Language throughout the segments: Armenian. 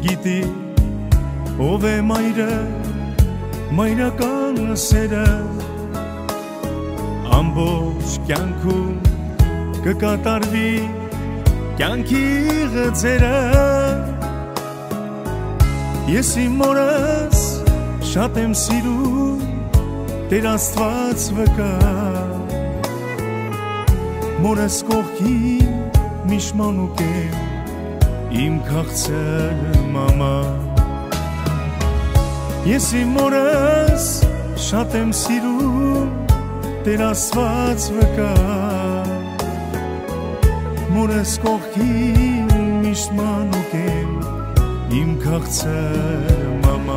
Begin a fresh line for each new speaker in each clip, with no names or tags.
գիտի ով է մայրը մայրական սերը ամբողջ կյանքում կկատարվի կյանքի գծերը ես իմ մորս շատ եմ սիրում Տեր Աստված վկա մորս կողքին միշտ մանուկ եմ իմ քաղցր մամա ես իմ մորս շատ եմ սիրում Տեր Աստված վկա մորս կողքին միշտ մանուկ եմ իմ քաղցր մամա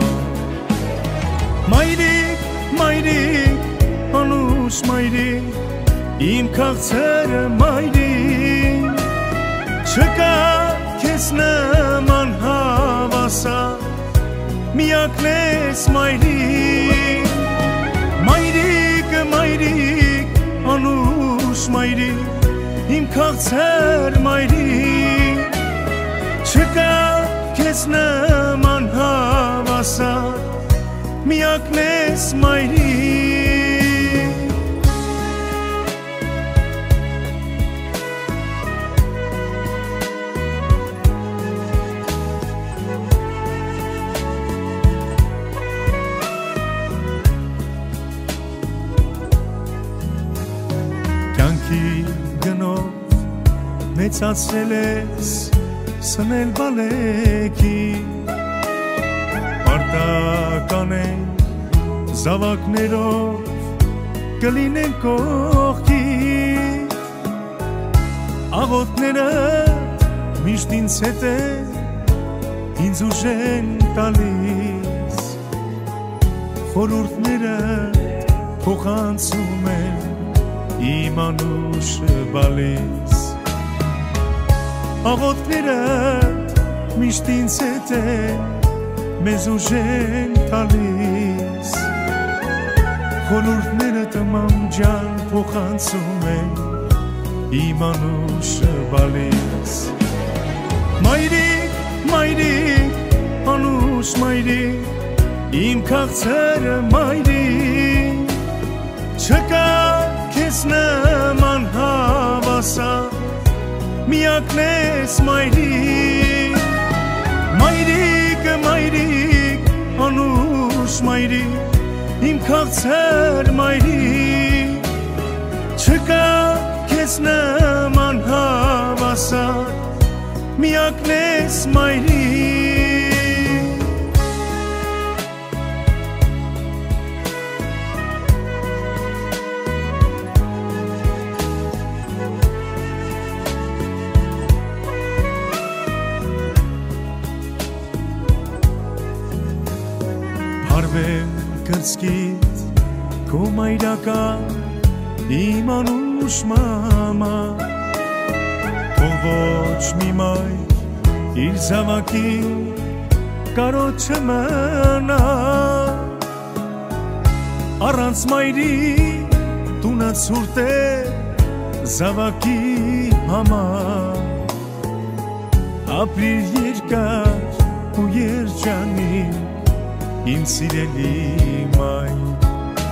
Մայրիկ, մայրիկ, անուշ մայրիկ իմ քաղցրը մայրիկ չկա քեզ նման հավասար միակն ես մայրիկ Մայրիկ, մայրիկ, անուշ մայրիկ իմ քաղցր մայրիկ չկա քեզ նման հավասար միակն ես մայրիկ կյանքի գնով մեծացրել ես սնել բալեքի Պարտական ենք զավակներով կլինենք կողքիդ Աղոթները միշտ ինձ հետ են ինձ ուժ են տալիս Խորհուրդները փոխանցում են իմ անուշը բալիս Աղոթները միշտ ինձ հետ են մեզ ուժ են տալիս Խորհուրդները տմամ ջան փոխանցում են իմ անուշը բալիս Մայրիկ, մայրիկ, անուշ մայրիկ իմ քաղցրը մայրիկ չկա քեզ նման հավասար միակն ես մայրիկ Մայրիկ, մայրիկ, անուշ մայրիկ իմ քաղցր մայրիկ չկա քեզ նման հավասար միակն ես մայրիկ Հարվեմ կրծքիդ քո մայրական իմ անուշ մամա Թող ոչ մի մայր իր զավակին կարոտ չմնա Առանց մայրի տունը ցուրտ է զավակի համար Ապրիր երկար ու երջանիկ իմ սիրելի մայր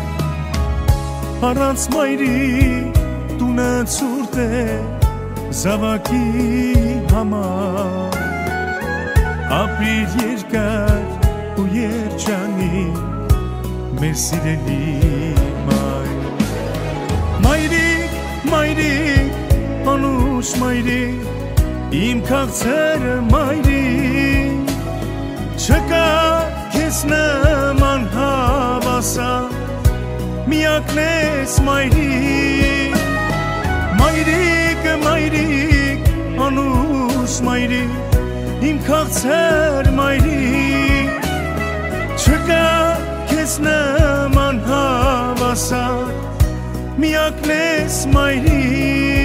Առանց մայրի տունը ցուրտ է զավակի համար Ապրիր երկար ու երջանիկ մեր սիրելի մայր Մայրիկ, մայրիկ, անուշ մայրիկ իմ քաղցրը մայրիկ չկա քեզ նման հավասար միակն ես մայրիկ Մայրիկ, մայրիկ, անուշ մայրիկ իմ քաղցր մայրիկ չկա քեզ նման հավասար միակն ես մայրիկ